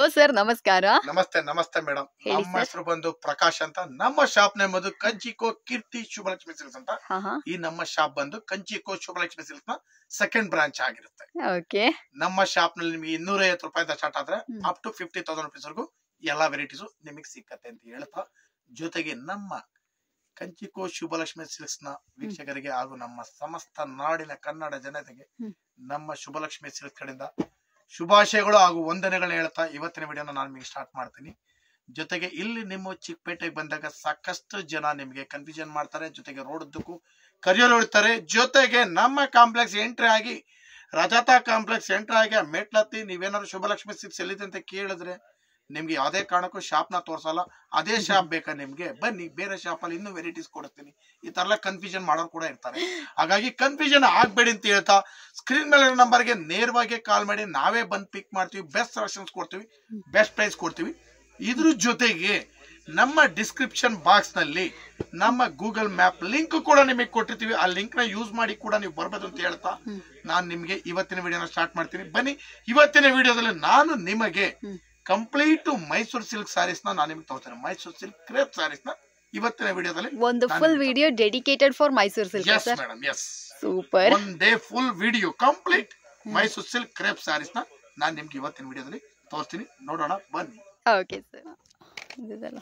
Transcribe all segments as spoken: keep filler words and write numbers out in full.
Sir ನಮಸ್ಕಾರ. ನಮಸ್ತೆ ನಮಸ್ತೆ ಮೇಡಮ್. ನಮ್ಮ ಹೆಸರು ಬಂದು ಪ್ರಕಾಶ್ ಅಂತ. ನಮ್ಮ ಶಾಪ್ ನೇಮ್ ಬಂದು ಕಂಚಿಕೋ ಕೀರ್ತಿ ಶುಭಲಕ್ಷ್ಮಿ ಸಿಲ್ಕ್ಸ್ ಅಂತ. ಈ ನಮ್ಮ ಶಾಪ್ ಬಂದು ಕಂಚಿಕೋ ಶುಭಲಕ್ಷ್ಮಿ ಸಿಲ್ಕ್ಸ್ ನ ಸೆಕೆಂಡ್ ಬ್ರಾಂಚ್ ಆಗಿರುತ್ತೆ. ಓಕೆ. ನಮ್ಮ ಶಾಪ್ ನಲ್ಲಿ ನಿಮಗೆ ಇನ್ನೂರ ಐವತ್ತು ರೂಪಾಯಿಂದ ಸ್ಟಾರ್ಟ್ ಆದ್ರೆ up to fifty thousand rupees ವರೆಗೂ ಎಲ್ಲಾ ವೆರೈಟೀಸ್ ನಿಮಗೆ ಸಿಕ್ಕತ್ತೆ ಅಂತ ಹೇಳ್ತಾ, ಜೊತೆಗೆ ನಮ್ಮ ಕಂಚಿಕೋ ಶುಭಲಕ್ಷ್ಮಿ ಸಿಲ್ಕ್ಸ್ ನ ವೀಕ್ಷಕರಿಗೆ ಹಾಗೂ ನಮ್ಮ ಸಮಸ್ತ ನಾಡಿನ ಕನ್ನಡ ಜನತೆಗೆ ನಮ್ಮ ಶುಭಲಕ್ಷ್ಮಿ ಸಿಲ್ಕ್ಸ್ ಕಡೆಯಿಂದ ಶುಭಾಶಯಗಳು ಹಾಗೂ ವಂದನೆಗಳನ್ನ ಹೇಳ್ತಾ ಇವತ್ತಿನ ವಿಡಿಯೋನ ನಾನು ನಿಮಗೆ ಸ್ಟಾರ್ಟ್ ಮಾಡ್ತೀನಿ. ಜೊತೆಗೆ ಇಲ್ಲಿ ನಿಮ್ಮ ಚಿಕ್ಕಪೇಟೆಗೆ ಬಂದಾಗ ಸಾಕಷ್ಟು ಜನ ನಿಮಗೆ ಕನ್ಫ್ಯೂಷನ್ ಮಾಡ್ತಾರೆ, ಜೊತೆಗೆ ರೋಡ್ ಉದ್ದಕ್ಕೂ ಕರಿಯೋರು ಹೇಳ್ತಾರೆ. ಜೊತೆಗೆ ನಮ್ಮ ಕಾಂಪ್ಲೆಕ್ಸ್ ಎಂಟ್ರಿ ಆಗಿ ರಜತಾ ಕಾಂಪ್ಲೆಕ್ಸ್ ಎಂಟ್ರಿ ಆಗಿ ಮೆಟ್ಲತ್ತಿ ನೀವೇನಾದ್ರು ಶುಭಲಕ್ಷ್ಮಿ ಸಿಲ್ಕ್ಸ್ ಎಲ್ಲಿದೆ ಅಂತ ಕೇಳಿದ್ರೆ ನಿಮ್ಗೆ ಯಾವುದೇ ಕಾರಣಕ್ಕೂ ಶಾಪ್ ನ ತೋರ್ಸಲ್ಲ. ಅದೇ ಶಾಪ್ ಬೇಕಾ ನಿಮ್ಗೆ, ಬನ್ನಿ ಬೇರೆ ಶಾಪ್ ಅಲ್ಲಿ ಇನ್ನೂ ವೆರೈಟೀಸ್ ಕೊಡ್ತೀನಿ. ಈ ತರ ಎಲ್ಲ ಕನ್ಫ್ಯೂಷನ್ ಮಾಡೋರು ಕೂಡ ಇರ್ತಾರೆ. ಹಾಗಾಗಿ ಕನ್ಫ್ಯೂಷನ್ ಆಗ್ಬೇಡಿ ಅಂತ ಹೇಳ್ತಾ, ಸ್ಕ್ರೀನ್ ಮೇಲೆ ನಂಬರ್ ಗೆ ನೇರವಾಗಿ ಕಾಲ್ ಮಾಡಿ, ನಾವೇ ಬಂದ್ ಪಿಕ್ ಮಾಡ್ತೀವಿ, ಬೆಸ್ಟ್ ಸಜೆಷನ್ಸ್ ಕೊಡ್ತೀವಿ, ಬೆಸ್ಟ್ ಪ್ರೈಸ್ ಕೊಡ್ತೀವಿ. ಇದ್ರ ಜೊತೆಗೆ ನಮ್ಮ ಡಿಸ್ಕ್ರಿಪ್ಷನ್ ಬಾಕ್ಸ್ ನಲ್ಲಿ ನಮ್ಮ ಗೂಗಲ್ ಮ್ಯಾಪ್ ಲಿಂಕ್ ಕೂಡ ನಿಮಗೆ ಕೊಟ್ಟಿರ್ತೀವಿ. ಆ ಲಿಂಕ್ ನ ಯೂಸ್ ಮಾಡಿ ಕೂಡ ನೀವು ಬರ್ಬೋದು ಅಂತ ಹೇಳ್ತಾ ನಾನು ನಿಮ್ಗೆ ಇವತ್ತಿನ ವಿಡಿಯೋನ ಸ್ಟಾರ್ಟ್ ಮಾಡ್ತೀನಿ. ಬನ್ನಿ, ಇವತ್ತಿನ ವಿಡಿಯೋದಲ್ಲಿ ನಾನು ನಿಮಗೆ ಕಂಪ್ಲೀಟ್ ಮೈಸೂರು ಸಿಲ್ಕ್ ಸ್ಯಾರೀಸ್ ನ ನಾನು ನಿಮ್ಗೆ ತೋರಿಸ್ತೇನೆ. ಮೈಸೂರು ಸಿಲ್ಕ್ ಕ್ರೇಪ್ ಸ್ಯಾರೀಸ್ ನ ಇವತ್ತಿನ ವಿಡಿಯೋದಲ್ಲಿ ಒಂದು full video dedicated for Mysuru silk. Yes madam, yes, super. One day full video complete Mysuru silk crepe sarees ನ ನಾನು ನಿಮ್ಗೆ ಇವತ್ತಿನ ವಿಡಿಯೋದಲ್ಲಿ ತೋರಿಸ್ತೀನಿ. ನೋಡೋಣ ಬನ್ನಿ. Okay sir. ಇದೆಲ್ಲ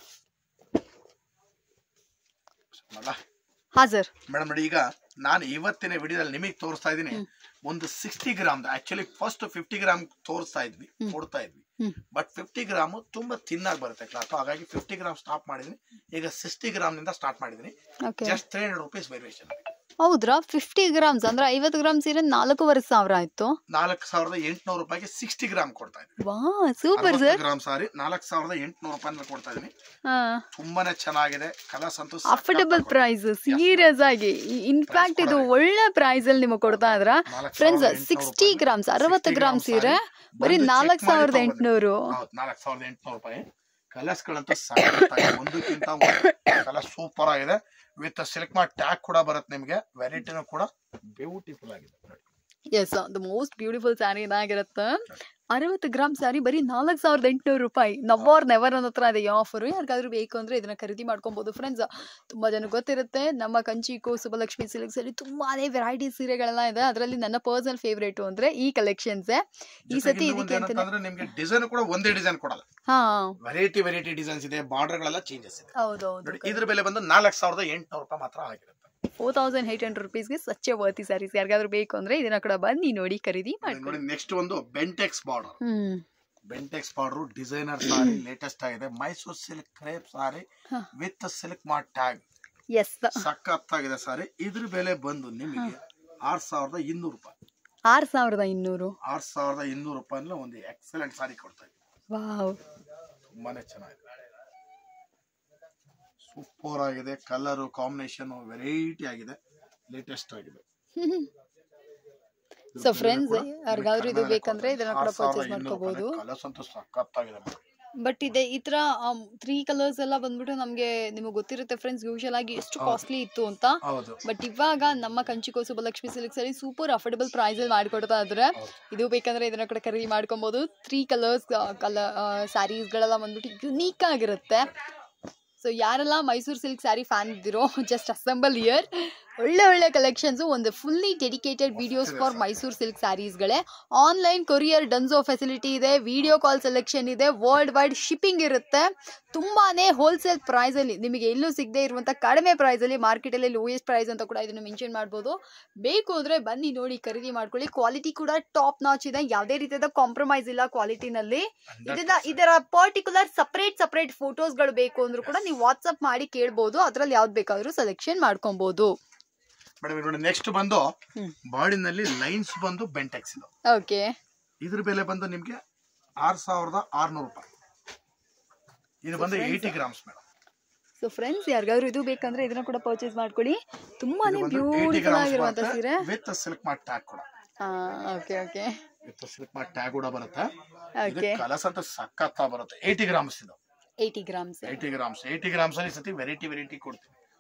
ಹಾ ಸರ್. ಮೇಡಮ್ ನೋಡಿ, ಈಗ ನಾನು ಇವತ್ತಿನ ವಿಡಿಯೋದಲ್ಲಿ ನಿಮಗೆ ತೋರಿಸ್ತಾ ಇದ್ದೀನಿ ಒಂದು sixty gram. Actually first fifty gram ತೋರಿಸ್ತಾ ಇದ್ವಿ, ಕೊಡ್ತಾ ಇದ್ವಿ. ಬಟ್ ಫಿಫ್ಟಿ ಗ್ರಾಮ್ ತುಂಬಾ ತಿನ್ನಾಗಿ ಬರುತ್ತೆ ಕ್ಲಾತ್, ಹಾಗಾಗಿ ಫಿಫ್ಟಿ ಗ್ರಾಮ್ ಸ್ಟಾಪ್ ಮಾಡಿದೀನಿ. ಈಗ ಸಿಕ್ಸ್ಟಿ ಗ್ರಾಮ್ ನಿಂದ ಸ್ಟಾರ್ಟ್ ಮಾಡಿದೀನಿ. Just three hundred rupees variation. ಹೌದ್ರಾ? ಫಿಫ್ಟಿ ಗ್ರಾಮ್ಸ್ ಅಂದ್ರೆ ಐವತ್ತು ಗ್ರಾಮ್ ಸೀರೆ ನಾಲ್ಕೂವರೆ ಸಾವಿರ ಆಯ್ತು. ನಾಲ್ಕು ಸಾವಿರದ ಎಂಟುನೂರು ರೂಪಾಯಿಗೆ ಸಿಕ್ಸ್ಟಿ ಗ್ರಾಮ್ ಕೊಡ್ತಾ ಇದ್ದೀನಿ. ವಾ ಸೂಪರ್ ಸರ್. ಗ್ರಾಮ್ ಸಾರಿ ನಾಲ್ಕು ಸಾವಿರದ ಎಂಟುನೂರು ರೂಪಾಯಿ ಕೊಡ್ತಾ ಇದೀನಿ. ತುಂಬಾನೇ ಚೆನ್ನಾಗಿದೆ. ಕಲರ್ಸ್ ಅಂತೂ ಅಫೋರ್ಡಬಲ್ ಪ್ರೈಸ್. ಸೀರಿಯಸ್ ಆಗಿ ಇನ್ಫ್ಯಾಕ್ಟ್ ಇದು ಒಳ್ಳೆ ಪ್ರೈಸ್ ಅಲ್ಲಿ ನಿಮಗೆ ಕೊಡ್ತಾ ಇದ್ರ ಫ್ರೆಂಡ್ಸ್. ಸಿಕ್ಸ್ಟಿ ಗ್ರಾಮ್ಸ್ ಅರವತ್ತು ಗ್ರಾಮ್ ಸೀರೆ ಬರೀ ನಾಲ್ಕು ಸಾವಿರದ ಎಂಟುನೂರು. ನಾಲ್ಕು ಸಾವಿರದ ಎಂಟುನೂರು ರೂಪಾಯಿ. ಕಲರ್ಸ್ ಗಳಂತ ಒಂದಕ್ಕಿಂತ ಕಲರ್ ಸೂಪರ್ ಆಗಿದೆ. ವಿತ್ ಸಿಲ್ಕ್ ಮಾರ್ಕ್ ಟ್ಯಾಗ್ ಕೂಡ ಬರುತ್ತೆ ನಿಮಗೆ. ವೆರೈಟಿನೂ ಕೂಡ ಬ್ಯೂಟಿಫುಲ್ ಆಗಿದೆ. Yes, the most beautiful saree ಇದಾಗಿರುತ್ತೆ. ಅರವತ್ತು ಗ್ರಾಮ್ ಸ್ಯಾರಿ ಬರೀ ನಾಲ್ಕು ಸಾವಿರದ ಎಂಟುನೂರು ರೂಪಾಯಿ. ನವರ್ ನೆವರ್ ಅನ್ನೋ ಹತ್ರ ಇದೆ ಆಫರ್. ಯಾರಿಗಾದ್ರೂ ಬೇಕು ಅಂದ್ರೆ ಇದನ್ನ ಖರೀದಿ ಮಾಡ್ಕೊಬಹುದು ಫ್ರೆಂಡ್ಸ್. ತುಂಬಾ ಜನ ಗೊತ್ತಿರುತ್ತೆ ನಮ್ಮ ಕಂಚಿಕೋ ಶುಭಲಕ್ಷ್ಮಿ ಸಿಲ್ಕ್ಸ್ ಅಲ್ಲಿ ತುಂಬಾನೇ ವೆರೈಟಿ ಸೀರೆಗಳೆಲ್ಲ ಇದೆ. ಅದರಲ್ಲಿ ನನ್ನ ಪರ್ಸನಲ್ ಫೇವರೇಟ್ ಅಂದ್ರೆ ಈ ಕಲೆಕ್ಷನ್ಸ್. ಈ ಸತಿ ಇದಕ್ಕೆ ಅಂತಂದ್ರೆ ನಿಮಗೆ ಡಿಸೈನ್ ಕೂಡ ಒಂದೇ ಡಿಸೈನ್ ಕೊಡಲ್ಲ. ಹಾ, ವೆರೈಟಿ ವೆರೈಟಿ ಡಿಸೈನ್ಸ್ ಇದೆ, ಬಾರ್ಡರ್ ಗಳೆಲ್ಲ ಚೇಂಜಸ್ ಇದೆ. ಹೌದೌದು. ಇದ್ರ ಬೆಲೆ ಬಂದು ನಾಲ್ಕು ಸಾವಿರದ ಎಂಟುನೂರು ರೂಪಾಯಿ ಮಾತ್ರ ಆಗಿರುತ್ತೆ. ಫೋರ್ ತೌಸಂಡ್ ಏಟ್ ಹಂಡ್ರೆಡ್ ರುಪೀಸ್ಗೆ ಸಚ್ಚೆ ವರ್ತಿ ಸ್ಯಾರೀಸ್. ಯಾರಿಗಾದ್ರೂ ಬೇಕು ಅಂದ್ರೆ ಇದನ್ನ ಕೂಡ ಬನ್ನಿ ನೋಡಿ ಖರೀದಿ ಮಾಡಿ. ನೆಕ್ಸ್ಟ್ ಒಂದು Bentex border. Bentex border designer saree latest ಆಗಿದೆ. Mysuru silk crepe saree with silk mark tag. Yes, ಸಖತ್ತಾಗಿದೆ ಸಾರಿ. ಇದ್ರ ಬೆಲೆ ಬಂದು ನಿಮಗೆ ಆರ್ ಸಾವಿರದ ಇನ್ನೂರು ರೂಪಾಯಿ. ಆರ್ ಸಾವಿರದ ಇನ್ನೂರು ಆರ್ ಸಾವಿರದ ಇನ್ನೂರು ರೂಪಾಯಿ ಒಂದು ಎಕ್ಸಲೆಂಟ್ ಸಾರಿ ಕೊಡ್ತಾ ಇದ್ದೀವಿ. ವಾವ್, ತುಂಬಾನೇ ಚೆನ್ನಾಗಿದೆ, ಸೂಪರ್ ಆಗಿದೆ. ಕಲರ್ ಕಾಂಬಿನೇಷನ್ ವೆರೈಟಿ ಆಗಿದೆ, ಲೇಟೆಸ್ಟ್ ಆಗಿದೆ. ಸೊ ಫ್ರೆಂಡ್ಸ್, ಯಾರಿಗಾದ್ರೂ ಇದು ಬೇಕಂದ್ರೆ ಇದನ್ನ ಕೂಡ ಪರ್ಚೇಸ್ ಮಾಡ್ಕೋಬಹುದು. ಕಲರ್ಸ್ ಅಂತೂ ಸಖತ್ತಾಗಿದೆ. ಬಟ್ ಇದೆ ಈ ತರ ತ್ರೀ ಕಲರ್ಸ್ ಎಲ್ಲ ಬಂದ್ಬಿಟ್ಟು ನಮ್ಗೆ ನಿಮಗೆ ಗೊತ್ತಿರುತ್ತೆ ಫ್ರೆಂಡ್ಸ್, ಯೂಶಲ್ ಆಗಿ ಎಷ್ಟು ಕಾಸ್ಟ್ಲಿ ಇತ್ತು ಅಂತ. ಬಟ್ ಇವಾಗ ನಮ್ಮ ಕಂಚಿಕೋ ಶುಭಲಕ್ಷ್ಮಿ ಸಿಲ್ಕ್ಸ್ ಅಲ್ಲಿ ಸೂಪರ್ ಅಫೋರ್ಡಬಲ್ ಪ್ರೈಸ್ ಅಲ್ಲಿ ಮಾಡಿಕೊಡ್ತಾ ಇದ್ರೆ ಇದು ಬೇಕಂದ್ರೆ ಇದನ್ನ ಕೂಡ ಖರೀದಿ ಮಾಡ್ಕೊಬಹುದು. ತ್ರೀ ಕಲರ್ಸ್ ಕಲರ್ ಸ್ಯಾರೀಸ್ ಗಳೆಲ್ಲ ಬಂದ್ಬಿಟ್ಟು ಯುನೀಕ್ ಆಗಿರುತ್ತೆ. ಸೊ ಯಾರೆಲ್ಲ ಮೈಸೂರು ಸಿಲ್ಕ್ ಸ್ಯಾರಿ ಫ್ಯಾನ್ ಇದ್ದೀರೋ ಜಸ್ಟ್ ಅಸೆಂಬಲ್ ಇಯರ್. ಒಳ್ಳೆ ಒಳ್ಳೆ ಕಲೆಕ್ಷನ್ಸ್, ಒಂದು fully dedicated videos for Mysuru silk ಸ್ಯಾರೀಸ್ಗಳೇ. ಆನ್ಲೈನ್ ಕೊರಿಯರ್ ಡನ್ಸೋ ಫೆಸಿಲಿಟಿ ಇದೆ, ವಿಡಿಯೋ ಕಾಲ್ ಸೆಲೆಕ್ಷನ್ ಇದೆ, ವರ್ಲ್ಡ್ ವೈಡ್ ಶಿಪ್ಪಿಂಗ್ ಇರುತ್ತೆ. ತುಂಬಾನೇ ಹೋಲ್ಸೇಲ್ ಪ್ರೈಸ್ ಅಲ್ಲಿ ನಿಮಗೆ ಎಲ್ಲೂ ಸಿಗದೆ ಇರುವಂತ ಕಡಿಮೆ ಪ್ರೈಸ್ ಅಲ್ಲಿ ಮಾರ್ಕೆಟಲ್ಲಿ ಲೋಯೆಸ್ಟ್ ಪ್ರೈಸ್ ಅಂತ ಕೂಡ ಇದನ್ನು ಮೆನ್ಷನ್ ಮಾಡ್ಬೋದು. ಬೇಕು ಅಂದ್ರೆ ಬನ್ನಿ ನೋಡಿ ಖರೀದಿ ಮಾಡ್ಕೊಳ್ಳಿ. ಕ್ವಾಲಿಟಿ ಕೂಡ ಟಾಪ್ ನಾಚ್ ಇದೆ, ಯಾವುದೇ ರೀತಿಯಾದ ಕಾಂಪ್ರಮೈಸ್ ಇಲ್ಲ ಕ್ವಾಲಿಟಿನಲ್ಲಿ. ಇದನ್ನ ಇದರ ಪರ್ಟಿಕ್ಯುಲರ್ ಸಪರೇಟ್ ಸಪರೇಟ್ ಫೋಟೋಸ್ ಗಳು ಬೇಕು ಅಂದ್ರೂ ಕೂಡ ನೀವು ವಾಟ್ಸ್ಆಪ್ ಮಾಡಿ ಕೇಳಬಹುದು. ಅದ್ರಲ್ಲಿ ಯಾವ್ದು ಬೇಕಾದ್ರೂ ಸೆಲೆಕ್ಷನ್ ಮಾಡ್ಕೊಬಹುದು. ಮೇಡಮ್ ನೆಕ್ಸ್ಟ್ ಬಂದು ಬಾಡಿನಲ್ಲಿ ಲೈನ್ಸ್ ಬಂದು ಬೆಂಟೆಕ್ಸ್ ಇದು. ಓಕೆ, ಇದ್ರ ಬೆಲೆ ಬಂದು ನಿಮ್ಗೆ ಆರ್ ಸಾವಿರದ ಆರ್ನೂರು ರೂಪಾಯಿ. ಇದು ಬಂದು eighty grams madam. So friends, ಯಾರಿಗಾದ್ರೂ ಇದು ಬೇಕಂದ್ರೆ ಇದನ್ನ ಕೂಡ ಪರ್ಚೇಸ್ ಮಾಡ್ಕೊಳ್ಳಿ. ತುಂಬಾನೇ ಬ್ಯೂಟಿಫುಲ್ ಆಗಿರುವಂತ ಸೀರೆ ವಿತ್ ಸಿಲ್ಕ್ ಮಾರ್ಕ್ ಟ್ಯಾಗ್ ಕೂಡ. Okay okay, with silk mark tag ಕೂಡ ಬರುತ್ತೆ. ಕಲರ್ಸ್ ಅಂತ ಸಖತ್ತ ಬರುತ್ತೆ. ಏಯ್ಟಿ ಗ್ರಾಮ್ಸ್ ಇದು. Eighty grams eighty grams eighty grams ಅಲ್ಲಿ ಸತಿ ವೆರೈಟಿ ವೆರೈಟಿ ಕೊಡ್ತೀವಿ.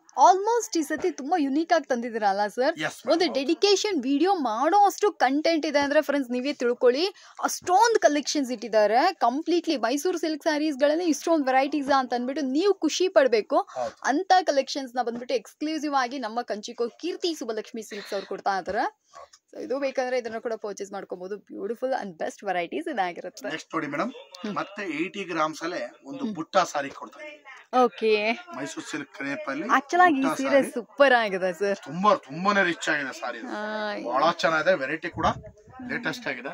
ಆಲ್ಮೋಸ್ಟ್ ಈ ಸತಿ ತುಂಬಾ ಯುನೀಕ್ ಆಗಿ ತಂದಿದ್ದೀರಲ್ಲ ಸರ್. ಒಂದು ಡೆಡಿಕೇಶನ್ ವಿಡಿಯೋ ಮಾಡೋ ಅಷ್ಟು ಕಂಟೆಂಟ್ ಇದೆ ಅಂದ್ರೆ ಫ್ರೆಂಡ್ಸ್ ನೀವೇ ತಿಳ್ಕೊಳ್ಳಿ. ಅಷ್ಟೊಂದು ಕಲೆಕ್ಷನ್ಸ್ ಇಟ್ಟಿದ್ದಾರೆ. ಕಂಪ್ಲೀಟ್ಲಿ ಮೈಸೂರು ಸಿಲ್ಕ್ ಸ್ಯಾರೀಸ್ ಗಳಲ್ಲಿ ಇಷ್ಟೊಂದು ವೆರೈಟೀಸ್ ಅಂತ ಅಂದ್ಬಿಟ್ಟು ನೀವು ಖುಷಿ ಪಡ್ಬೇಕು. ಅಂತ ಕಲೆಕ್ಷನ್ಸ್ ನ ಬಂದ್ಬಿಟ್ಟು ಎಕ್ಸ್ಕ್ಲೂಸಿವ್ ಆಗಿ ನಮ್ಮ ಕಂಚಿಕೋ ಕೀರ್ತಿ ಸುಬ್ಬಲಕ್ಷ್ಮಿ ಸಿಲ್ಕ್ಸ್ ಅವ್ರು ಕೊಡ್ತಾ ಇದಾರೆ. ಇದು ಬೇಕಂದ್ರೆ ಇದನ್ನ ಕೂಡ ಪರ್ಚೇಸ್ ಮಾಡ್ಕೋಬಹುದು. ಬ್ಯೂಟಿಫುಲ್ ಅಂಡ್ ಬೆಸ್ಟ್ ವೆರೈಟೀಸ್ ಇದಾಗಿರುತ್ತೆ. ನೆಕ್ಸ್ಟ್ ನೋಡಿ ಮೇಡಮ್, ಮತ್ತೆ ಏಯ್ಟಿ ಗ್ರಾಮ್ಸ್ ಅಲ್ಲೇ ಒಂದು ಬುಟ್ಟ ಸಾರಿ ಕೊಡ್ತಾ ಇದ್ದೀನಿ. ಓಕೆ, ಮೈಸೂರು ಸಿಲ್ಕ್ ಕ್ರೇಪ್ ಅಲ್ಲಿ ಆಕ್ಚುಲ್ ಆಗಿ ಈ ಸೀರೆ ಸೂಪರ್ ಆಗಿದೆ ಸರ್. ತುಂಬಾ ತುಂಬಾನೇ ರಿಚ್ ಆಗಿದೆ ಸಾರಿ, ಬಹಳ ಚೆನ್ನಾಗಿದೆ. ವೆರೈಟಿ ಕೂಡ ಲೇಟೆಸ್ಟ್ ಆಗಿದೆ.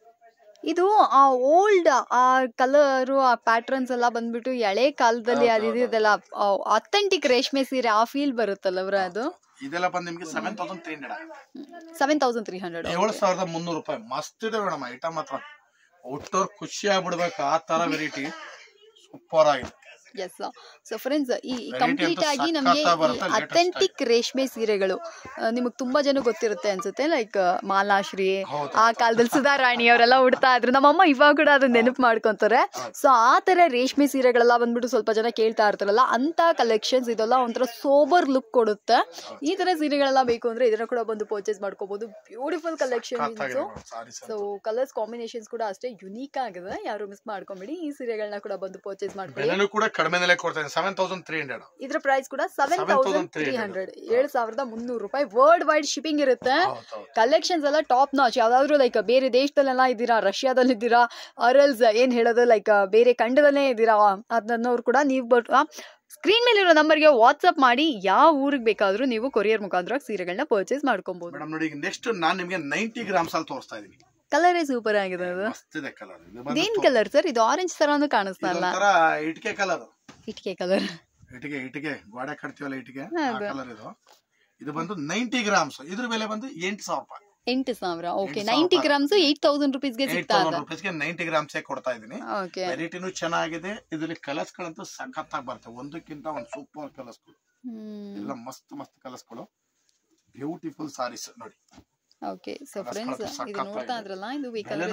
ಇದು ಆ ಓಲ್ಡ್ ಆ ಕಲರ್ ಆ ಪ್ಯಾಟರ್ನ್ಸ್ ಎಲ್ಲ ಬಂದ್ಬಿಟ್ಟು ಎಳೆ ಕಾಲದಲ್ಲಿ ಅದಿದೆಲ್ಲ ಅಥೆಂಟಿಕ್ ರೇಷ್ಮೆ ಸೀರೆ ಆ ಫೀಲ್ ಬರುತ್ತಲ್ಲ ಅವ್ರ. ಅದು ಇದೆಲ್ಲ ಬಂದು ನಿಮಗೆ seven thousand three hundred seven thousand three hundred ಏಳು ಸಾವಿರದ ಮುನ್ನೂರು ರೂಪಾಯಿ. ಮಸ್ತ್ ಇದೆ ಮೇಡಮ್ ಐಟಮ್ ಮಾತ್ರ. ಒಟ್ಟವ್ರು ಖುಷಿ ಆಗ್ಬಿಡ್ಬೇಕು ಆ ತರ ವೆರೈಟಿ ಸೂಪರ್ ಆಗಿದೆ. ಎಸ್ ಸೊ ಫ್ರೆಂಡ್ಸ್, ಈ ಕಂಪ್ಲೀಟ್ ಆಗಿ ನಮಗೆ ಅಥೆಂಟಿಕ್ ರೇಷ್ಮೆ ಸೀರೆಗಳು ನಿಮಗೆ ತುಂಬಾ ಜನ ಗೊತ್ತಿರುತ್ತೆ ಅನ್ಸುತ್ತೆ. ಲೈಕ್ ಮಾಲಾಶ್ರೀ ಆ ಕಾಲದಲ್ಲಿ ಸುಧಾರಾಣಿ ಅವರೆಲ್ಲ ಉಡ್ತಾ ಇದ್ರು. ನಮ್ಮಮ್ಮ ಇವಾಗ ಕೂಡ ಅದನ್ನ ನೆನಪು ಮಾಡ್ಕೊಂತಾರೆ. ಸೊ ಆ ತರ ರೇಷ್ಮೆ ಸೀರೆಗಳೆಲ್ಲ ಬಂದ್ಬಿಟ್ಟು ಸ್ವಲ್ಪ ಜನ ಕೇಳ್ತಾ ಇರ್ತಾರಲ್ಲ, ಅಂತ ಕಲೆಕ್ಷನ್ಸ್ ಇದೆಲ್ಲ ಒಂಥರ ಸೋಬರ್ ಲುಕ್ ಕೊಡುತ್ತೆ. ಈ ತರ ಸೀರೆಗಳೆಲ್ಲ ಬೇಕು ಅಂದ್ರೆ ಇದನ್ನ ಕೂಡ ಬಂದು ಪರ್ಚೇಸ್ ಮಾಡ್ಕೋಬಹುದು. Beautiful collection. So colours combinations ಕೂಡ ಅಷ್ಟೇ ಯುನೀಕ್ ಆಗಿದೆ. ಯಾರು ಮಿಸ್ ಮಾಡ್ಕೊಂಬಿಡಿ. ಈ ಸೀರೆಗಳನ್ನ ಕೂಡ ಬಂದು ಪರ್ಚೇಸ್ ಮಾಡ್ಕೊಳ್ಳಿ. ಕಡಿಮೆನಲ್ಲೇ ಕೊಡ್ತಾ ಇದ್ದೀನಿ ಸೆವೆನ್ ತೌಸಂಡ್ ತ್ರೀ ಹಂಡ್ರೆಡ್. ಇದರ ಪ್ರೈಸ್ ಕೂಡ ಸೆವೆನ್ ತೌಸಂಡ್ ತ್ರೀ ಹಂಡ್ರೆಡ್ ಏಳು ಸಾವಿರದ ಮುನ್ನೂರು ರೂಪಾಯಿ. ವರ್ಲ್ಡ್ ವೈಡ್ ಶಿಪ್ಪಿಂಗ್ ಇರುತ್ತೆ. ಕಲೆಕ್ಷನ್ಸ್ ಎಲ್ಲ ಟಾಪ್ ನಾಚ್. ಯಾವ್ದಾದ್ರು ಲೈಕ್ ಬೇರೆ ದೇಶದಲ್ಲೆಲ್ಲ ಇದ್ದೀರಾ, ರಷ್ಯಾದಲ್ಲಿ ಇದ್ದೀರಾ, ಅರಲ್ಸ್ ಏನ್ ಹೇಳೋದು ಲೈಕ್ ಬೇರೆ ಖಂಡದಲ್ಲೇ ಇದ್ದೀರಾ ಅದನ್ನೋರು ಕೂಡ ನೀವು ಸ್ಕ್ರೀನ್ ಮೇಲೆ ಇರೋ ನಂಬರ್ಗೆ ವಾಟ್ಸ್ಆಪ್ ಮಾಡಿ ಯಾವ ಊರಿಗೆ ಬೇಕಾದ್ರೂ ನೀವು ಕೊರಿಯರ್ ಮುಖಾಂತರ ಸೀರೆಗಳನ್ನ ಪರ್ಚೇಸ್ ಮಾಡ್ಕೊಬಹುದು. ಮೇಡಮ್ ನೋಡಿ, ನೆಕ್ಸ್ಟ್ ನಾನು ನಿಮಗೆ ನೈಂಟಿ ಗ್ರಾಮ್ಸ್ ಅಲ್ಲಿ ತೋರಿಸ್ತಾ ಇದೀನಿ. ಕಲರೇ ಸೂಪರ್ ಆಗಿದೆ. ಅದು ಏನ್ ಕಲರ್ ಸರ್? ಇದು ಆರೆಂಜ್ ತರಾನು ಕಾಣಿಸ್ತಾ ಇಲ್ಲ. ಇಟ್ಕೆ ಕಲರ್. ಇಟ್ಕೆ ಕಲರ್. ಇಟ್ಕೆ ಇಟ್ಕೆ ಗೋಡೆ ಕಟ್ತೀವಲ್ಲ ಇಟ್ಕೆ ಕಲರ್ ಇದು. ಇದು ಬಂದು ನೈಂಟಿ ಗ್ರಾಮ್ಸ್. ಇದ್ರ ಬೆಲೆ ಬಂದು ಎಂಟು ಸಾವಿರ ರೂಪಾಯಿ. ಎಂಟು ಸಾವಿರ. Okay, ninety grams eight thousand ರುಪೀಸ್ಗೆ ಸಿಗ್ತಾ ಇದೆ. ನೈಂಟಿ ಗ್ರಾಮ್ಸ್ ಕೊಡ್ತಾ ಇದೀನಿ. ವೆರೈಟಿನೂ ಚೆನ್ನಾಗಿದೆ. ಇದರಲ್ಲಿ ಕಲರ್ಸ್ ಗಳಂತೂ ಸಖತ್ತಾಗಿ ಬರ್ತವೆ. ಒಂದಕ್ಕಿಂತ ಒಂದು ಸೂಪರ್ ಕಲರ್ಸ್ ಗಳು ಎಲ್ಲ ಮಸ್ತ್ ಮಸ್ತ್ ಕಲರ್ಸ್ ಗಳು. ಬ್ಯೂಟಿಫುಲ್ ಸಾರೀಸ್ ನೋಡಿ. ಓಕೆ, ಸೊ ಫ್ರೆಂಡ್ಸ್ ಇದು ನೋಡ್ತಾ ಇದ್ರಲ್ಲ, ಇದು ಬೇಕಾದ್ರೆ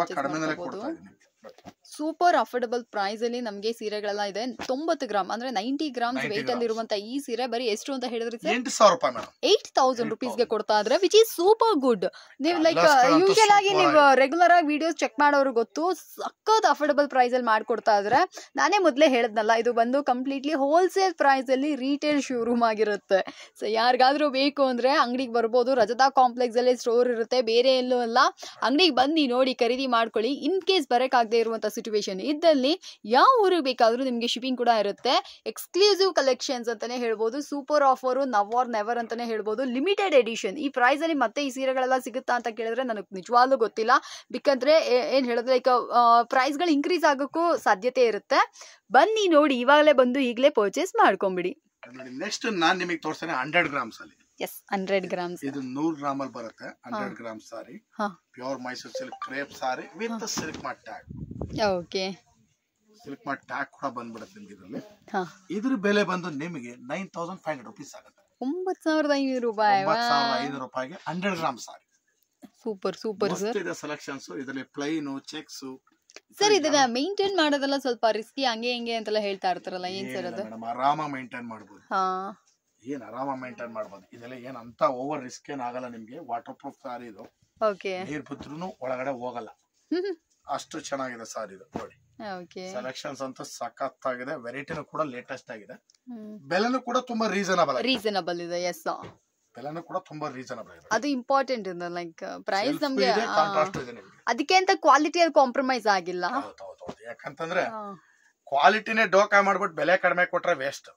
ಸೂಪರ್ ಅಫೋರ್ಡಬಲ್ ಪ್ರೈಸ್ ಅಲ್ಲಿ ನಮಗೆ ಸೀರೆಗಳೆಲ್ಲ ಇದೆ. ತೊಂಬತ್ತು ಗ್ರಾಮ್ ಅಂದ್ರೆ ನೈಂಟಿ ಗ್ರಾಮ್ಸ್ ವೇಟ್ ಅಲ್ಲಿ ಇರುವಂತ ಈ ಸೀರೆ ಬರೀ ಎಷ್ಟು ಅಂತ ಹೇಳಿದ್ರೆ ಎಂಟು ಸಾವಿರ ರೂಪಾಯಿ ಮೇಡಮ್. ಏಟ್ ತೌಸಂಡ್ ರುಪೀಸ್ ಗೆ ಕೊಡ್ತಾ ಇದ್ರೆ, ವಿಚ್ ಈಸ್ ಸೂಪರ್ ಗುಡ್. ನೀವು ಲೈಕ್ ಯೂಶಲ್ ಆಗಿ ನೀವು ರೆಗ್ಯುಲರ್ ಆಗಿ ವಿಡಿಯೋಸ್ ಚೆಕ್ ಮಾಡೋರು ಗೊತ್ತು, ಸಖತ್ ಅಫೋರ್ಡಬಲ್ ಪ್ರೈಸ್ ಅಲ್ಲಿ ಮಾಡ್ಕೊಡ್ತಾ ಇದ್ರೆ. ನಾನೇ ಮೊದ್ಲೇ ಹೇಳದ್ನಲ್ಲ, ಇದು ಬಂದು ಕಂಪ್ಲೀಟ್ಲಿ ಹೋಲ್ಸೇಲ್ ಪ್ರೈಸ್ ಅಲ್ಲಿ ರೀಟೇಲ್ ಶೋರೂಮ್ ಆಗಿರುತ್ತೆ. ಸೊ ಯಾರಿಗಾದ್ರೂ ಬೇಕು ಅಂದ್ರೆ ಅಂಗಡಿಗೆ ಬರ್ಬೋದು. ರಜತಾ ಕಾಂಪ್ಲೆಕ್ಸ್ ಅಲ್ಲಿ ಸ್ಟೋರ್ ಇರುತ್ತೆ, ಬೇರೆ ಎಲ್ಲೂ ಅಲ್ಲ. ಅಂಗಡಿಗೆ ಬನ್ನಿ, ನೋಡಿ, ಖರೀದಿ ಮಾಡ್ಕೊಳ್ಳಿ. ಇನ್ ಕೇಸ್ ಬರಕಾಗದೆ ಇರುವಂತ ಸಿಚುವೇಶನ್ ಇದ್ದಲ್ಲಿ ಯಾವ ಊರಿಗೆ ಬೇಕಾದ್ರೂ ನಿಮ್ಗೆ ಶಿಪ್ಪಿಂಗ್ ಕೂಡ ಇರುತ್ತೆ. ಎಕ್ಸ್ಕ್ಲೂಸಿವ್ ಕಲೆಕ್ಷನ್ಸ್ ಅಂತಾನೆ ಹೇಳ್ಬೋದು. Super offer, now or never ಅಂತಾನೆ ಹೇಳ್ಬೋದು. Limited edition. ಈ ಪ್ರೈಸ್ ಅಲ್ಲಿ ಮತ್ತೆ ಈ ಸೀರೆಗಳೆಲ್ಲ ಸಿಗುತ್ತಾ ಅಂತ ಕೇಳಿದ್ರೆ ನನಗೆ ನಿಜವಾಗ್ಲೂ ಗೊತ್ತಿಲ್ಲ. ಬಿಕಂದ್ರೆ ಏನ್ ಹೇಳೋದು ಲೈಕ್ ಪ್ರೈಸ್ ಗಳು ಇನ್ಕ್ರೀಸ್ ಆಗೋಕ್ಕೂ ಸಾಧ್ಯತೆ ಇರುತ್ತೆ. ಬನ್ನಿ, ನೋಡಿ, ಇವಾಗಲೇ ಬಂದು ಈಗಲೇ ಪರ್ಚೇಸ್ ಮಾಡ್ಕೊಂಬಿಡಿ. ನೆಕ್ಸ್ಟ್ ನಾನ್ ನಿಮಗೆ ತೋರಿಸ್ತೇನೆ ಹಂಡ್ರೆಡ್ ಗ್ರಾಮ್ಸ್ ಅಲ್ಲಿ. Yes, hundred grams. ಇದು ನೂರ್ ಗ್ರಾಮ್ ಅಲ್ಲಿ ಬರುತ್ತೆ. Hundred gram saree, pure Mysuru silk crepe saree with silk mark tag. Okay, silk mark tag ಕೂಡ ಬಂದ್ಬಿಡುತ್ತೆ ನಿಮ್ಗೆ ಇದರಲ್ಲಿ. ಇದ್ರ ಬೆಲೆ ಬಂದು ನಿಮಗೆ nine thousand five hundred rupees ಆಗುತ್ತೆ. ಒಂಬತ್ತು ಸಾವಿರದ ಐನೂರು ರೂಪಾಯಿ. ಒಂಬತ್ತು ಸಾವಿರದ ಐನೂರು ರೂಪಾಯಿಗೆ hundred gram saree. Super super sir. ಇದೆ ಸೆಲೆಕ್ಷನ್ಸ್. ಇದರಲ್ಲಿ ಪ್ಲೈನ್, ಚೆಕ್ಸ್. ಸರ್ ಇದನ್ನ ಮೇಂಟೈನ್ ಮಾಡೋದೆಲ್ಲ ಸ್ವಲ್ಪ ರಿಸ್ಕಿ, ಹಂಗೆ ಹಿಂಗೆ ಅಂತೆಲ್ಲ ಹೇಳ್ತಾ ಇರ್ತಾರಲ್ಲ, ಏನ್ ಸರ್ ಅದು? ಆರಾಮ ಮೇಂಟೈನ್ ಮಾಡಬಹುದು. ಏನ್ ಆರಾಮ ಮೇಂಟೈನ್ ಮಾಡಬಹುದು. ಇದೆಲ್ಲ ಏನ್ ಅಂತ ಓವರ್ ರಿಸ್ಕ್ ಏನ್ ಆಗಲ್ಲ ನಿಮ್ಗೆ. ವಾಟರ್ ಪ್ರೂಫ್ ಸಾರಿ ಇದು. ಓಕೆ, ನೀರ್ ಬಿದ್ರೂ ಒಳಗಡೆ ಹೋಗಲ್ಲ. ಅಷ್ಟು ಚೆನ್ನಾಗಿದೆ ಸಾರಿ ಇದು ನೋಡಿ. ಸೆಲೆಕ್ಷನ್ಸ್ ಅಂತ ಸಖತ್ತಾಗಿದೆ. ವೆರೈಟಿನೂ ಕೂಡ ಲೇಟೆಸ್ಟ್ ಆಗಿದೆ. ಬೆಲೆನೂ ಕೂಡ ತುಂಬಾ ರೀಸನಬಲ್ ರೀಸನಬಲ್ ಇದೆ. ಎಸ್, ಬೆಲೆನೂ ಕೂಡ ತುಂಬಾ ರೀಸನಬಲ್ ಇದೆ. ಅದು ಇಂಪಾರ್ಟೆಂಟ್ ಇದೆ. ಲೈಕ್ ಪ್ರೈಸ್ ನಮ್ಗೆ ಅದಕ್ಕೆ ಅಂತ ಕ್ವಾಲಿಟಿಯಲ್ಲಿ ಕಾಂಪ್ರಮೈಸ್ ಆಗಿಲ್ಲ. ಯಾಕಂತಂದ್ರೆ ಕ್ವಾಲಿಟಿನೇ ಡೋಕಾ ಮಾಡ್ಬಿಟ್ಟು ಬೆಲೆ ಕಡಿಮೆ ಕೊಟ್ರೆ ವೇಸ್ಟ್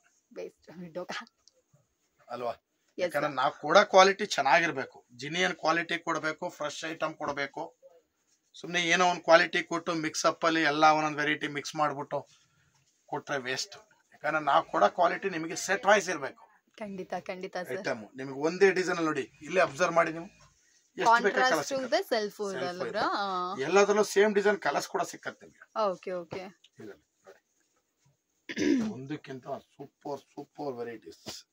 ಅಲ್ವಾ? ಯಾಕಂದ್ರೆ ನಾವು ಕೂಡ ಕ್ವಾಲಿಟಿ ಚೆನ್ನಾಗಿರ್ಬೇಕು. ಜಿನಿಯನ್ ಕ್ವಾಲಿಟಿ ಕೊಡಬೇಕು, ಫ್ರೆಶ್ ಐಟಮ್ ಕೊಡಬೇಕು. ಸುಮ್ನೆ ಏನೋ ಒಂದು ಕ್ವಾಲಿಟಿ ಕೊಟ್ಟು ಮಿಕ್ಸ್ ಅಪ್ ಅಲ್ಲಿ ಎಲ್ಲ ಒಂದೊಂದು ವೆರೈಟಿ ಮಿಕ್ಸ್ ಮಾಡ್ಬಿಟ್ಟು ಕೊಟ್ರೆ ವೇಸ್ಟ್. ಯಾಕಂದ್ರೆ ನಾವು ಕೂಡ ಕ್ವಾಲಿಟಿ ನಿಮಗೆ ಸೆಟ್ ವೈಸ್ ಇರ್ಬೇಕು. ಖಂಡಿತ ಖಂಡಿತ ಐಟಮ್ ನಿಮಗೆ ಒಂದೇ ಡಿಸೈನ್ ಅಲ್ಲಿ ನೋಡಿ, ಇಲ್ಲೇ ಅಬ್ಸರ್ವ್ ಮಾಡಿ ನೀವು ಎಷ್ಟು ಬೇಕಾದ್ರೆ ಎಲ್ಲದರಲ್ಲೂ ಸೇಮ್ ಡಿಸೈನ್ ಕಲರ್ಸ್ ಕೂಡ ಸಿಕ್ಕತ್ತೆ ನಿಮಗೆ. ಓಕೆ ಓಕೆ, ಒಂದಕ್ಕಿಂತ super super varieties.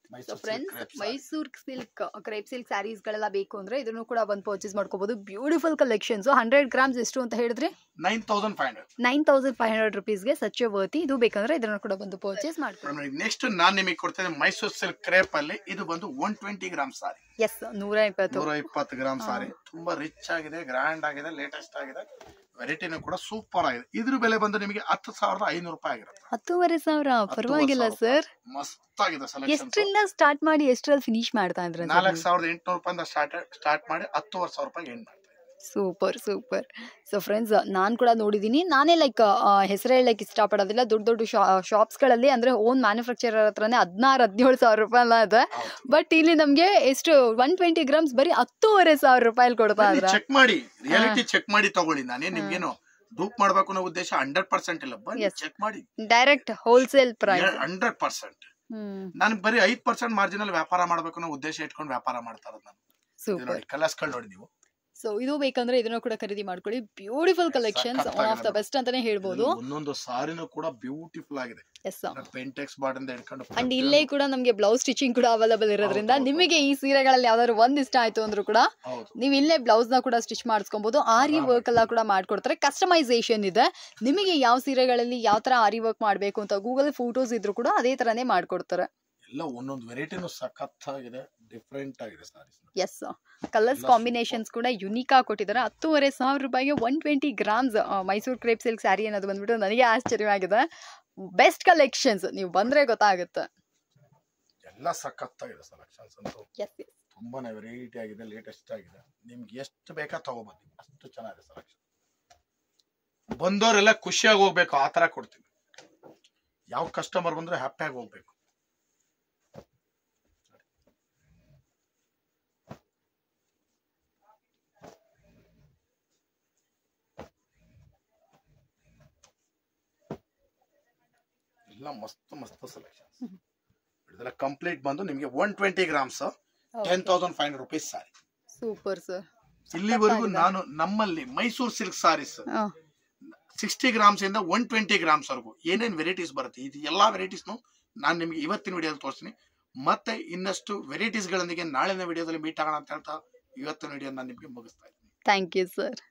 So friends Mysore silk crepe silk sarees ಗಳೆಲ್ಲ ಬೇಕು ಅಂದ್ರೆ ಇದನ್ನು ಕೂಡ ಬಂದು ಪರ್ಚೇಸ್ ಮಾಡ್ಕೋಬಹುದು. Beautiful collections. ಹಂಡ್ರೆಡ್ ಗ್ರಾಮ್ಸ್ ಎಷ್ಟು ಅಂತ ಹೇಳಿದ್ರೆ nine thousand five hundred nine thousand five hundred ರುಪೀಸ್ಗೆ ಸಚ್ ವರ್ತಿ. ಇದು ಬೇಕಂದ್ರೆ ಇದನ್ನು ಕೂಡ ಬಂದು ಪರ್ಚೇಸ್ ಮಾಡ್ಕೊಳ್ಳಿ. ನೆಕ್ಸ್ಟ್ ನಾನ್ ನಿಮಗೆ ಕೊಡ್ತೇನೆ ಮೈಸೂರ್ ಸಿಲ್ಕ್ ಕ್ರೇಪ್ ಅಲ್ಲಿ. ಇದು ಬಂದು one twenty gram saree. Yes, ನೂರ ಇಪ್ಪತ್ತು ನೂರ ಇಪ್ಪತ್ತು ಗ್ರಾಮ್ ಸಾರಿ. ತುಂಬಾ ರಿಚ್ ಆಗಿದೆ, ಗ್ರ್ಯಾಂಡ್ ಆಗಿದೆ, ಲೇಟೆಸ್ಟ್ ಆಗಿದೆ. ವೆರೈಟಿನೂ ಕೂಡ ಸೂಪರ್ ಆಗಿದೆ. ಇದ್ರ ಬೆಲೆ ಬಂದು ನಿಮಗೆ ಹತ್ತು ಸಾವಿರದ ಐನೂರು ರೂಪಾಯಿ ಆಗಿರುತ್ತೆ. ಹತ್ತೂವರೆ ಸಾವಿರ ಪರವಾಗಿಲ್ಲ ಸರ್. ಮಸ್ತ್ ಆಗಿದೆ ಸೆಲೆಕ್ಷನ್. ಎಷ್ಟರಿಂದ ಸ್ಟಾರ್ಟ್ ಮಾಡಿ ಎಷ್ಟರಲ್ಲಿ ಫಿನಿಶ್ ಮಾಡ್ತಾ ಇದ್ರೆ? ನಾಲ್ಕು ಸಾವಿರದ ಎಂಟುನೂರು ರೂಪಾಯಿಂದ ಸ್ಟಾರ್ಟ್ ಸ್ಟಾರ್ಟ್ ಮಾಡಿ ಹತ್ತುವರೆ ಸಾವಿರ ರೂಪಾಯಿ ಎಂಡ್ ಮಾಡ್ತಾರೆ. Super super. ಸೊ ಫ್ರೆಂಡ್ಸ್, ನಾನು ಕೂಡ ನೋಡಿದ್ದೀನಿ. ನಾನೇ ಲೈಕ್ ಹೆಸರು ಹೇಳಕ್ ಇಷ್ಟಪಡೋದಿಲ್ಲ. ದೊಡ್ಡ ದೊಡ್ಡ ಶಾಪ್ಸ್ ಗಳಲ್ಲಿ ಅಂದ್ರೆ ಓನ್ ಮ್ಯಾನುಫ್ಯಾಕ್ಚರರ್ ಹತ್ರನೇ ಹದಿನಾರು ಹದಿನೇಳು ಸಾವಿರ ರೂಪಾಯಿ ಎಲ್ಲ ಇದೆ. ಬಟ್ ಇಲ್ಲಿ ನಮ್ಗೆ ಎಷ್ಟು ಒನ್ ಟ್ವೆಂಟಿ ಗ್ರಾಮ್ಸ್ ಬರೀ ಹತ್ತೂವರೆ ಸಾವಿರ ರೂಪಾಯಿ ಕೊಡ್ತಾ ಇದ್ರೆ ಚೆಕ್ ಮಾಡಿ, ರಿಯಾಲಿಟಿ ಚೆಕ್ ಮಾಡಿ ತಗೊಳ್ಳಿ. ನಾನೇ ನಿಮ್ಗೇನು ಡೂಪ್ ಮಾಡ್ಬೇಕು ಅನ್ನೋ ಉದ್ದೇಶ ಹಂಡ್ರೆಡ್ ಪರ್ಸೆಂಟ್ ಇಲ್ಲ. ಬನ್ನಿ ಚೆಕ್ ಮಾಡಿ, direct wholesale price hundred percent. ನಾನು ಬರೀ ಐದ್ ಪರ್ಸೆಂಟ್ ಮಾರ್ಜಿನಲ್ ವ್ಯಾಪಾರ ಮಾಡ್ಬೇಕು ಅನ್ನೋ ಉದ್ದೇಶ ಇಟ್ಕೊಂಡು ವ್ಯಾಪಾರ ಮಾಡ್ತಾ ಇರೋದು ನಾನು. ಸೂಪರ್ ಕಲರ್ಸ್ಗಳು ನೋಡಿ ನೀವು. ಸೊ ಇದು ಬೇಕಂದ್ರೆ ಇದನ್ನು ಕೂಡ ಖರೀದಿ ಮಾಡ್ಕೊಳ್ಳಿ. Beautiful collections, one of the best ಅಂತಾನೆ ಹೇಳ್ಬೋದು. ಒಂದೊಂದು ಸಾರಿನೂ ಕೂಡ ಬ್ಯೂಟಿಫುಲ್ ಆಗಿದೆ. ಎಸ್, ಪೆಂಟೆಕ್ಸ್ ಬಾರ್ಡ್ ಹಿಡ್ಕೊಂಡು ಅಂಡ್ ಇಲ್ಲೇ ಕೂಡ ನಮಗೆ ಬ್ಲೌಸ್ ಸ್ಟಿಚಿಂಗ್ ಕೂಡ ಅವೈಲೇಬಲ್ ಇರೋದ್ರಿಂದ ನಿಮಗೆ ಈ ಸೀರೆಗಳಲ್ಲಿ ಯಾವ್ದಾದ್ರು ಒಂದ್ ಇಷ್ಟ ಆಯ್ತು ಅಂದ್ರೂ ಕೂಡ ನೀವು ಇಲ್ಲೇ ಬ್ಲೌಸ್ ನ ಕೂಡ ಸ್ಟಿಚ್ ಮಾಡಿಸ್ಕೊಬಹುದು. ಆರಿ ವರ್ಕ್ ಎಲ್ಲ ಕೂಡ ಮಾಡ್ಕೊಡ್ತಾರೆ. ಕಸ್ಟಮೈಸೇಷನ್ ಇದೆ. ನಿಮಗೆ ಯಾವ ಸೀರೆಗಳಲ್ಲಿ ಯಾವ ತರ ಆರಿ ವರ್ಕ್ ಮಾಡ್ಬೇಕು ಅಂತ ಗೂಗಲ್ ಫೋಟೋಸ್ ಇದ್ರು ಕೂಡ ಅದೇ ತರಾನೇ ಮಾಡ್ಕೊಡ್ತಾರೆ. ಎಲ್ಲ ಒಂದೊಂದು ವೆರೈಟಿನೂ ಸಖತ್ತಾಗಿದೆ, ಡಿಫ್ರೆಂಟ್ ಆಗಿದೆ ಸಾರೀಸ್. ಎಸ್, ಕಲರ್ಸ್ ಕಾಂಬಿನೇಷನ್ಸ್ ಕೂಡ ಯುನೀಕ್ ಆಗಿ ಕೊಟ್ಟಿದ್ದಾರೆ. ಹತ್ತೂವರೆ ಸಾವಿರ ರೂಪಾಯಿಗೆ one twenty grams Mysore crepe silk saree ಅನ್ನೋದು ಬಂದ್ಬಿಟ್ಟು ನನಗೆ ಆಶ್ಚರ್ಯವಾಗಿದೆ. ಬೆಸ್ಟ್ ಕಲೆಕ್ಷನ್ಸ್, ನೀವು ಬಂದ್ರೆ ಗೊತ್ತಾಗುತ್ತೆ. ಎಲ್ಲ ಸಖತ್ತಾಗಿದೆ ಸೆಲೆಕ್ಷನ್ಸ್ ಅಂತೂ. ತುಂಬಾನೇ ವೆರೈಟಿ ಆಗಿದೆ, ಲೇಟೆಸ್ಟ್ ಆಗಿದೆ. ನಿಮ್ಗೆ ಎಷ್ಟು ಬೇಕಾ ತಗೋಬನ್ನಿ, ಅಷ್ಟು ಚೆನ್ನಾಗಿದೆ ಸೆಲೆಕ್ಷನ್. ಬಂದವರೆಲ್ಲ ಖುಷಿಯಾಗಿ ಹೋಗ್ಬೇಕು, ಆ ತರ ಕೊಡ್ತೀವಿ. ಯಾವ ಕಸ್ಟಮರ್ ಬಂದ್ರೆ ಹ್ಯಾಪಿಯಾಗಿ ಹೋಗ್ಬೇಕು. ಎಲ್ಲ ಮಸ್ತ್ ಮಸ್ತ್ ಸೆಲೆಕ್ಷನ್ಸ್. ಇದೆಲ್ಲ ಕಂಪ್ಲೀಟ್ ಬಂದು ನಿಮಗೆ one twenty grams ten thousand five hundred rupees saree. Super sir. ಇಲ್ಲಿವರೆಗೂ ನಾನು ನಮ್ಮಲ್ಲಿ Mysore silk sarees sixty grams ಇಂದ ಒನ್ ಟ್ವೆಂಟಿ ಗ್ರಾಮ್ಸ್ ವರೆಗೂ ಏನೇನ್ ವೆರೈಟೀಸ್ ಬರುತ್ತೆ, ಇದು ಎಲ್ಲಾ ವೆರೈಟೀಸ್ ನಾನು ನಿಮ್ಗೆ ಇವತ್ತಿನ ವಿಡಿಯೋದಲ್ಲಿ ತೋರಿಸ್ತೀನಿ. ಮತ್ತೆ ಇನ್ನಷ್ಟು ವೆರೈಟೀಸ್ ಗಳೊಂದಿಗೆ ನಾಳಿನ ವಿಡಿಯೋದಲ್ಲಿ ಮೀಟ್ ಆಗೋಣ ಅಂತ ಹೇಳ್ತಾ ಇವತ್ತಿನ ವಿಡಿಯೋ ನಾನು ನಿಮ್ಗೆ ಮುಗಿಸ್ತಾ ಇದ್ದೀನಿ. Thank you sir.